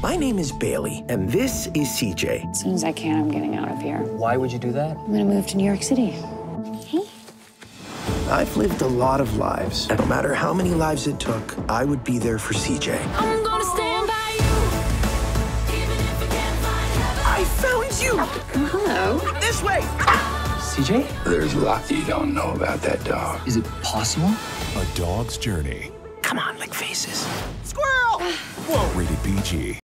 My name is Bailey, and this is CJ. As soon as I can, I'm getting out of here. Why would you do that? I'm gonna move to New York City. Hey. I've lived a lot of lives, and no matter how many lives it took, I would be there for CJ. I'm gonna stand by you, even if I can't find heaven. I found you! Oh, hello. This way! CJ? There's a lot you don't know about that dog. Is it possible? A Dog's Journey. Come on, lick faces. Squirrel! Whoa. Rated PG.